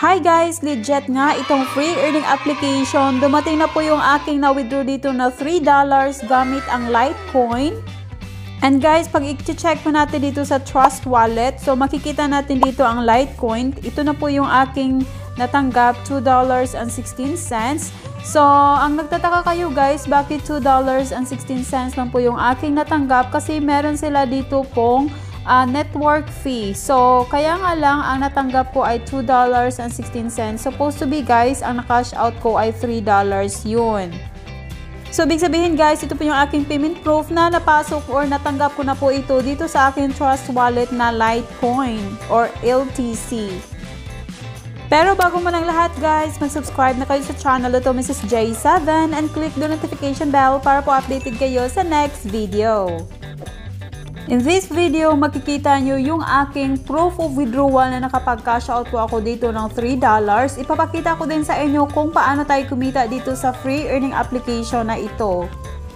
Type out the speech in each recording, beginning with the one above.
Hi guys! Legit nga itong free earning application. Dumating na po yung aking na-withdraw dito na $3 gamit ang Litecoin. And guys, pag i-check po natin dito sa Trust Wallet, so makikita natin dito ang Litecoin. Ito na po yung aking natanggap, $2.16. So, ang nagtataka kayo guys, bakit $2.16 lang po yung aking natanggap? Kasi meron sila dito pong network fee. So, kaya nga lang, ang natanggap ko ay $2.16. Supposed to be guys, ang na-cash out ko ay $3 yun. So, big sabihin guys, ito po yung aking payment proof na napasok or natanggap ko na po ito dito sa aking Trust Wallet na Litecoin or LTC. Pero bago mo ng lahat guys, mag-subscribe na kayo sa channel ito Misisj 7 and click the notification bell para po updated kayo sa next video. In this video, makikita nyo yung aking proof of withdrawal na nakapag-cash out po ako dito ng $3. Ipapakita ko din sa inyo kung paano tayo kumita dito sa free earning application na ito.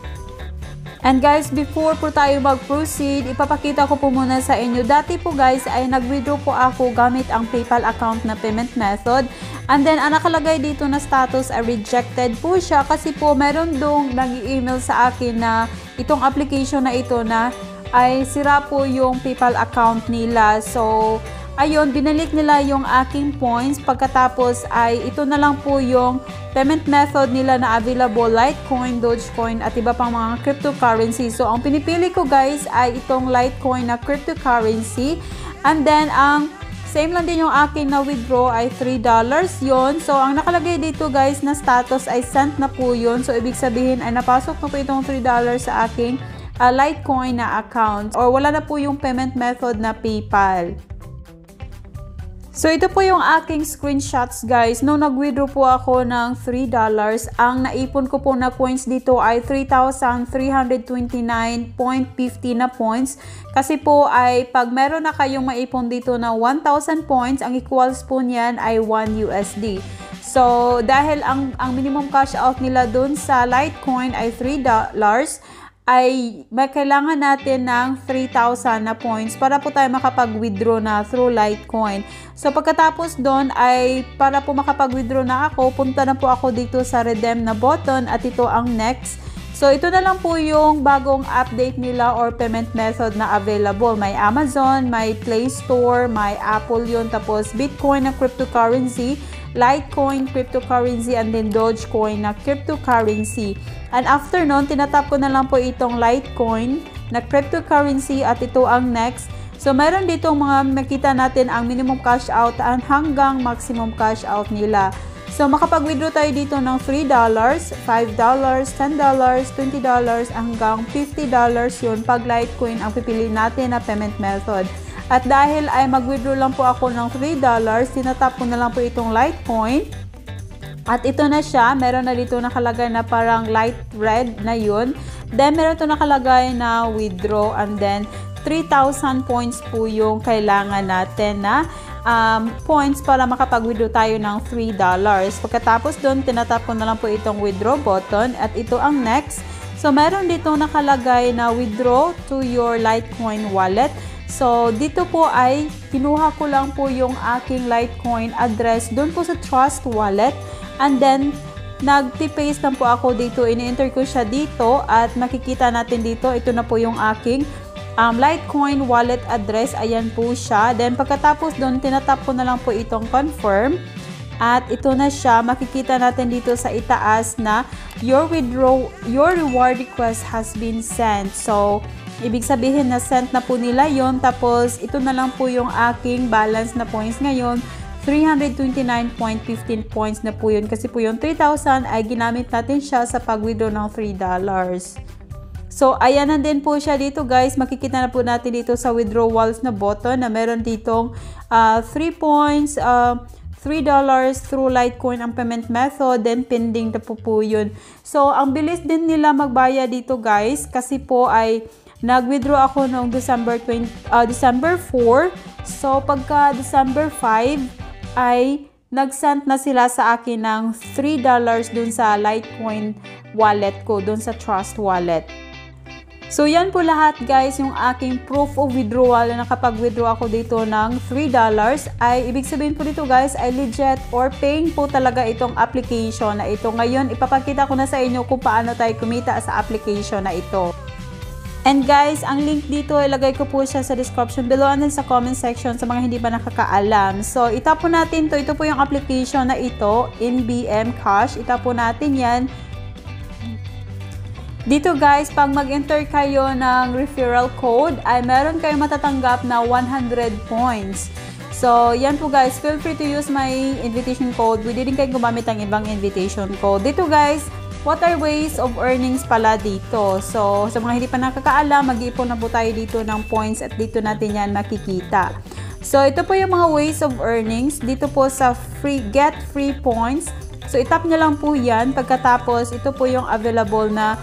And guys, before po tayo mag-proceed, ipapakita ko po muna sa inyo. Dati po guys ay nag-withdraw po ako gamit ang PayPal account na payment method. And then, ang nakalagay dito na status ay rejected po siya kasi po meron dong nag-email sa akin na itong application na ito na ay sira po yung PayPal account nila. So, ayun, binalik nila yung aking points. Pagkatapos ay ito na lang po yung payment method nila na available, Litecoin, Dogecoin at iba pang mga cryptocurrency. So, ang pinipili ko guys ay itong Litecoin na cryptocurrency. And then, ang same lang din yung aking na withdraw ay $3 yon. So, ang nakalagay dito guys na status ay sent na po yun. So, ibig sabihin ay napasok na po itong $3 sa aking Litecoin na account or wala na po yung payment method na PayPal. So, ito po yung aking screenshots guys. Nung nag-withdraw po ako ng $3, ang naipon ko po na points dito ay 3,329.50 na points. Kasi po ay pag meron na kayong maipon dito na 1,000 points, ang equals po niyan ay 1 USD. So, dahil ang minimum cash out nila dun sa Litecoin ay $3, ay may kailangan natin ng 3,000 na points para po tayo makapag-withdraw na through Litecoin. So, pagkatapos doon ay para po makapag-withdraw na ako, punta na po ako dito sa redeem na button at ito ang next. So, ito na lang po yung bagong update nila or payment method na available. May Amazon, may Play Store, may Apple yun, tapos Bitcoin na cryptocurrency, Litecoin cryptocurrency, and then Dogecoin na cryptocurrency. And after nun, tinatap ko na lang po itong Litecoin na cryptocurrency at ito ang next. So, meron dito mga makita natin ang minimum cash out hanggang maximum cash out nila. So, makapag-withdraw tayo dito ng $3, $5, $10, $20 hanggang $50 yun pag Litecoin ang pipili natin na payment method. At dahil ay mag-withdraw lang po ako ng $3, tinatap ko na lang po itong Litecoin. At ito na siya, meron na dito nakalagay na parang light red na yun. Then, meron ito nakalagay na withdraw and then 3,000 points po yung kailangan natin na points para makapag-withdraw tayo ng $3. Pagkatapos doon, tinatap ko na lang po itong withdraw button at ito ang next. So, meron dito nakalagay na withdraw to your Litecoin wallet. So, dito po ay kinuha ko lang po yung aking Litecoin address doon po sa Trust Wallet. And then, nag-paste lang po ako dito. Ini-enter ko siya dito at makikita natin dito. Ito na po yung aking Litecoin wallet address. Ayan po siya. Then, pagkatapos doon, tinatap ko na lang po itong confirm. At ito na siya. Makikita natin dito sa itaas na your reward request has been sent. So, ibig sabihin na sent na po nila yon. Tapos, ito na lang po yung aking balance na points ngayon. 329.15 points na po yun. Kasi po yung 3,000 ay ginamit natin siya sa pag-withdraw ng $3. So, ayan na din po siya dito guys. Makikita na po natin dito sa withdrawals na button na meron ditong 3 points, $3 through Litecoin ang payment method, then pending na po yun. So, ang bilis din nila magbayad dito guys kasi po ay nag-withdraw ako noong December 4. So, pagka December 5 ay nag-send na sila sa akin ng $3 dun sa Litecoin wallet ko, dun sa Trust Wallet. So, yan po lahat guys, yung aking proof of withdrawal na nakapag-withdraw ako dito ng $3 ay ibig sabihin po dito guys ay legit or paying po talaga itong application na ito. Ngayon, ipapakita ko na sa inyo kung paano tayo kumita sa application na ito. And guys, ang link dito, ilagay ko po siya sa description below and then sa comment section sa mga hindi pa nakakaalam. So, itap po natin to. Ito po yung application na ito, Nbmcash. Itap po natin yan. Dito guys, pag mag-enter kayo ng referral code, ay meron kayong matatanggap na 100 points. So, yan po guys, feel free to use my invitation code. Pwede din kayo gumamit ng ibang invitation code. Dito guys, what are ways of earnings pala dito? So, sa mga hindi pa nakakaalam, mag-iipon na po tayo dito ng points at dito natin yan makikita. So, ito po yung mga ways of earnings. Dito po sa get free points. So, itap nyo lang po yan. Pagkatapos, ito po yung available na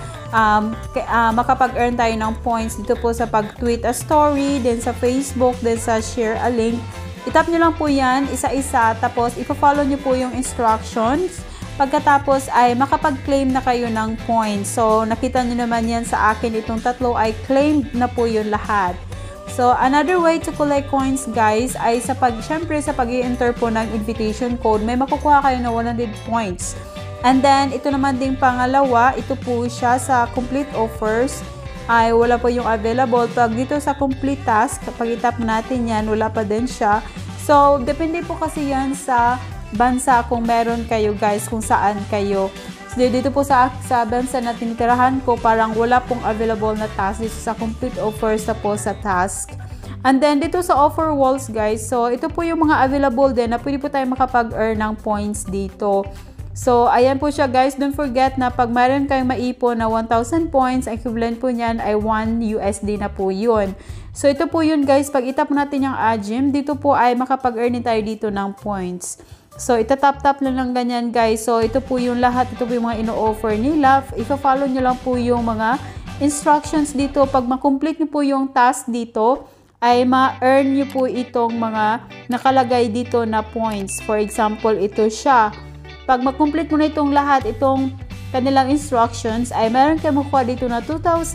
makapag-earn tayo ng points dito po sa pag-tweet a story, then sa Facebook, then sa share a link. Itap nyo lang po yan, isa-isa, tapos ipa-follow nyo po yung instructions. Pagkatapos ay makapag-claim na kayo ng points. So, nakita nyo naman yan sa akin, itong tatlo ay claimed na po yun lahat. So, another way to collect coins guys ay syempre sa pag-i-enter po ng invitation code, may makukuha kayo na 100 points. And then, ito naman ding pangalawa, ito po siya sa complete offers, ay wala po yung available. Pag dito sa complete task, kapag itap natin yan, wala pa din siya. So, depende po kasi yan sa bansa kung meron kayo guys, kung saan kayo. So, dito po sa bansa na tinitirahan ko, parang wala pong available na task dito sa complete offers tapos sa task. And then, dito sa offer walls guys, so ito po yung mga available din na pwede po tayo makapag-earn ng points dito. So, ayan po siya guys. Don't forget na pag mayroon kayong maipon na 1,000 points, equivalent po niyan ay 1 USD na po yun. So, ito po yun guys. Pag itap natin yung agim, dito po ay makapag-earn tayo dito ng points. So, itatap-tap lang ganyan guys. So, ito po yung lahat. Ito po yung mga ino-offer nila. Ipa-follow nyo lang po yung mga instructions dito. Pag makomplete nyo po yung task dito, ay ma-earn nyo po itong mga nakalagay dito na points. For example, ito siya. Pag mag-complete mo na itong lahat, itong kanilang instructions, ay meron kayo makuha dito na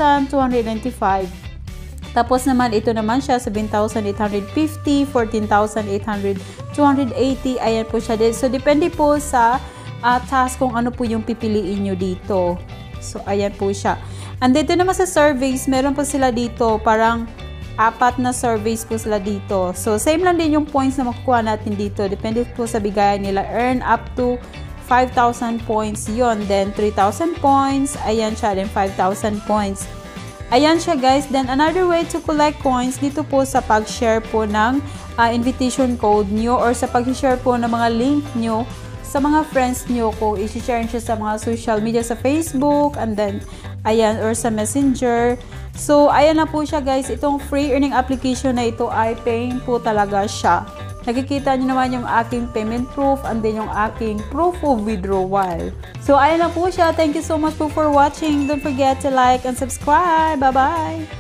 2,295. Tapos naman, ito naman siya, 7,850, 14,800, 280. Ayan po siya. So, depende po sa task kung ano po yung pipiliin nyo dito. So, ayan po siya. And dito naman sa surveys, meron po sila dito, parang 4 na surveys po sila dito. So, same lang din yung points na makukuha natin dito. Depende po sa bigayan nila. Earn up to 5,000 points yon. Then, 3,000 points. Ayan siya. Then, 5,000 points. Ayan siya guys. Then, another way to collect coins dito po sa pag-share po ng invitation code nyo or sa pag-share po ng mga link nyo sa mga friends nyo. Kung i-share nyo sa mga social media sa Facebook and then, ayan, or sa Messenger. So, ayan na po siya guys. Itong free earning application na ito ay paying po talaga siya. Nakikita nyo naman yung aking payment proof and then yung aking proof of withdrawal. So, ayan na po siya. Thank you so much po for watching. Don't forget to like and subscribe. Bye-bye!